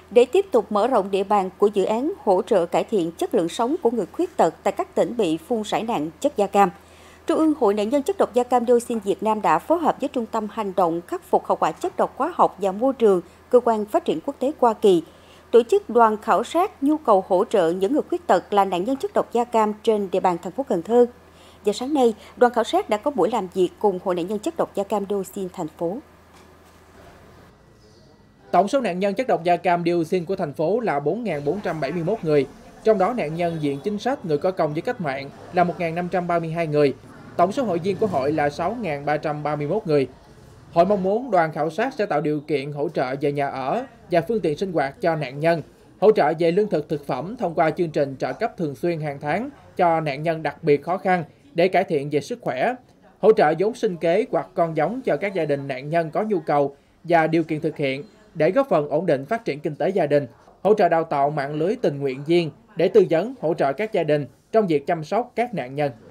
Để tiếp tục mở rộng địa bàn của dự án hỗ trợ cải thiện chất lượng sống của người khuyết tật tại các tỉnh bị phun rải nạn chất da cam, Trung ương Hội nạn nhân chất độc da cam dioxin Việt Nam đã phối hợp với Trung tâm Hành động khắc phục hậu quả chất độc hóa học và môi trường, Cơ quan Phát triển Quốc tế Hoa Kỳ, tổ chức đoàn khảo sát nhu cầu hỗ trợ những người khuyết tật là nạn nhân chất độc da cam trên địa bàn thành phố Cần Thơ. Và sáng nay, đoàn khảo sát đã có buổi làm việc cùng Hội nạn nhân chất độc da cam dioxin thành phố. Tổng số nạn nhân chất độc da cam dioxin của thành phố là 4.471 người, trong đó nạn nhân diện chính sách, người có công với cách mạng là 1.532 người. Tổng số hội viên của hội là 6.331 người. Hội mong muốn đoàn khảo sát sẽ tạo điều kiện hỗ trợ về nhà ở và phương tiện sinh hoạt cho nạn nhân, hỗ trợ về lương thực thực phẩm thông qua chương trình trợ cấp thường xuyên hàng tháng cho nạn nhân đặc biệt khó khăn để cải thiện về sức khỏe, hỗ trợ vốn sinh kế hoặc con giống cho các gia đình nạn nhân có nhu cầu và điều kiện thực hiện để góp phần ổn định phát triển kinh tế gia đình, hỗ trợ đào tạo mạng lưới tình nguyện viên để tư vấn hỗ trợ các gia đình trong việc chăm sóc các nạn nhân.